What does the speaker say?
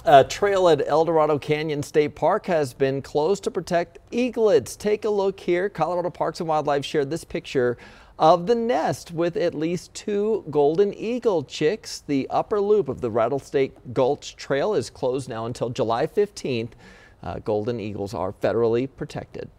A trail at Eldorado Canyon State Park has been closed to protect eaglets. Take a look here. Colorado Parks and Wildlife shared this picture of the nest with at least 2 golden eagle chicks. The upper loop of the Rattlesnake Gulch Trail is closed now until July 15th. Golden eagles are federally protected.